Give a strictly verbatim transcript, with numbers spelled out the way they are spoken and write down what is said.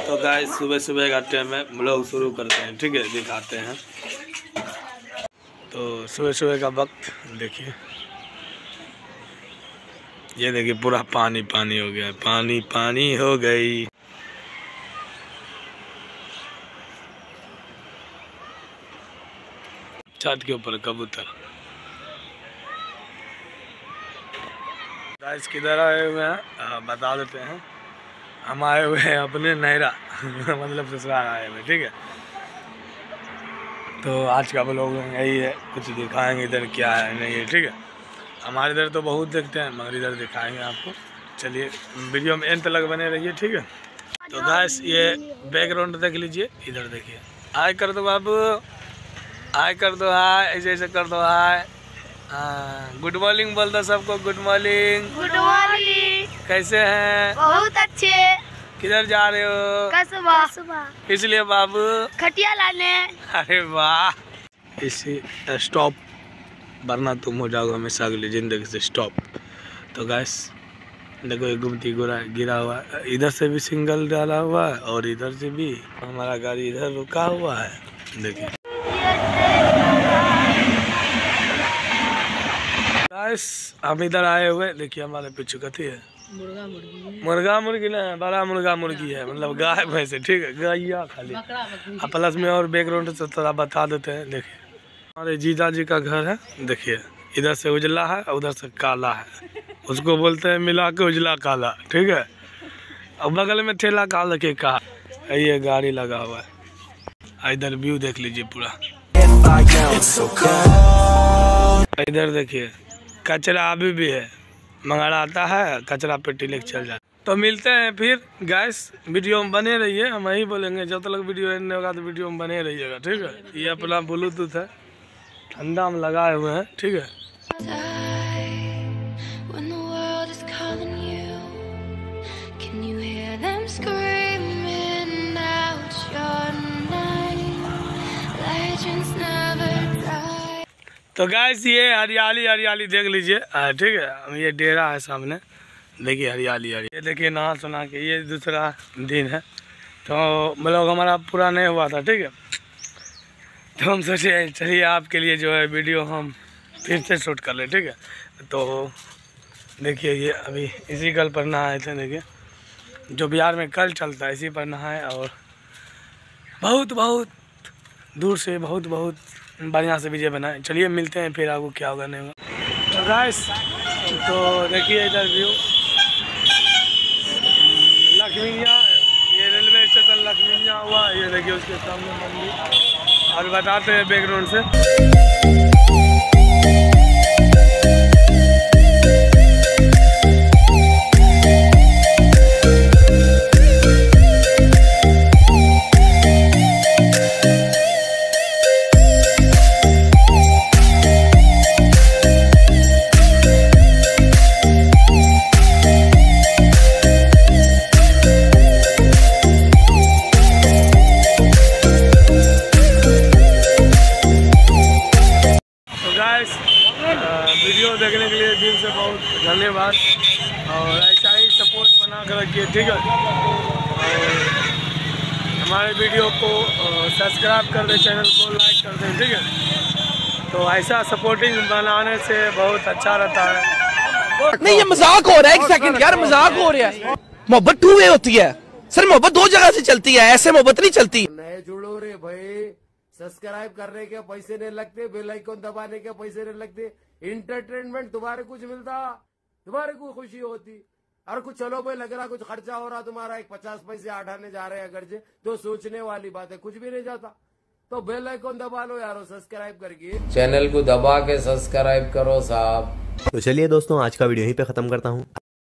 तो गाइस सुबह सुबह का टाइम है, ब्लॉग शुरू करते हैं। ठीक है, दिखाते हैं। तो सुबह सुबह का वक्त देखिए, ये देखिए पूरा पानी पानी हो गया, पानी पानी हो गई। छत के ऊपर कबूतर। गाइस किधर आए हुए हैं बता देते हैं। हम आए हुए हैं अपने नहरा मतलब ससुराल आए हुए। ठीक है, तो आज का ब्लॉग यही है, कुछ दिखाएंगे इधर क्या है नहीं है। ठीक है, हमारे इधर तो बहुत देखते हैं मगर इधर दिखाएंगे आपको। चलिए वीडियो में एंड तक बने रहिए। ठीक है, तो गाइस ये बैकग्राउंड देख लीजिए, इधर देखिए। हाय कर दो बाबू, हाय कर दो, हाय ऐसे ऐसे कर दो, हाय। गुड मॉर्निंग बोल दो सबको, गुड मॉर्निंग। Good morning. कैसे हैं? बहुत अच्छे। किधर जा रहे हो? कसबा। इसलिए बाबू खटिया लाने। अरे वाह, इसी स्टॉप वरना तुम हो जाओगे हमेशा अगली जिंदगी से स्टॉप। तो गैस देखो ये गुमती गोरा गिरा हुआ है, इधर से भी सिंगल डाला हुआ है और इधर से भी। हमारा गाड़ी इधर रुका हुआ है देखिए। गैस हम इधर आए हुए, देखिए हमारे पीछे कथी है, मुर्गा मुर्गी। मुर्गा मुर्गी ना, बड़ा मुर्गा मुर्गी है, मतलब गाय भैंस। ठीक है, गैया खाली। अब प्लस में और बैकग्राउंड से थोड़ा बता देते हैं। देखिए हमारे जीजा जी का घर है, देखिए इधर से उजला है और उधर से काला है, उसको बोलते हैं मिला के उजला काला। ठीक है, और बगल में ठेला काला के का ये गाड़ी लगा हुआ है। इधर व्यू देख लीजिए पूरा। इधर देखिए कचरा अभी भी है, मंगाड़ा आता है कचरा पेटी लेके चल जाए। तो मिलते हैं फिर गैस, वीडियो में बने रहिए। हम यही बोलेंगे जब तक वीडियो एंड होगा तो वीडियो में बने रहिएगा। ठीक है, ये अपना ब्लूटूथ है, ठंडा में लगाए हुए हैं। ठीक है, तो गैस ये हरियाली हरियाली देख लीजिए। ठीक है, ये डेरा है सामने, देखिए हरियाली हरियाली। ये देखिए नहा सुना के ये दूसरा दिन है, तो ब्लॉग हमारा पूरा नहीं हुआ था। ठीक है, तो हम सोचे चलिए आपके लिए जो है वीडियो हम फिर से शूट कर ले। ठीक है, तो देखिए ये अभी इसी कल पर नहाए थे। देखिए जो बिहार में कल चलता है इसी पर नहाए, और बहुत बहुत दूर से बहुत बहुत बढ़िया से वीडियो बनाए। चलिए मिलते हैं फिर आपको क्या होगा नहीं होगा। तो गाइस तो देखिए इधर व्यू लखमीनिया, ये रेलवे स्टेशन लखमीनिया हुआ। ये देखिए उसके सामने मंदिर, और बताते हैं बैकग्राउंड से। वीडियो देखने के लिए दिल से बहुत धन्यवाद, और ऐसा ही सपोर्ट बना कर रखिए। ठीक है, और हमारे वीडियो को सब्सक्राइब कर दें, चैनल को लाइक कर दें। ठीक है, तो ऐसा सपोर्टिंग बनाने से बहुत अच्छा रहता है। नहीं ये मजाक हो रहा है, एक सेकंड यार, मजाक हो रहा है। मोहब्बत टू वे होती है सर, मोहब्बत दो जगह से चलती है, ऐसे मोहब्बत नहीं चलती। नए जुड़ो रे भाई, सब्सक्राइब करने के पैसे नहीं लगते, बेल आइकन दबाने के पैसे नहीं लगते, इंटरटेनमेंट तुम्हारे कुछ मिलता, तुम्हारे को खुशी होती। और कुछ चलो भाई लग रहा कुछ खर्चा हो रहा तुम्हारा, एक पचास पैसे आठ आने जा रहे हैं अगर जे, तो सोचने वाली बात है, कुछ भी नहीं जाता। तो बेल आइकन दबा लो यारो, सब्सक्राइब करके चैनल को दबा के सब्सक्राइब करो साहब। तो चलिए दोस्तों आज का वीडियो यहीं पे खत्म करता हूँ।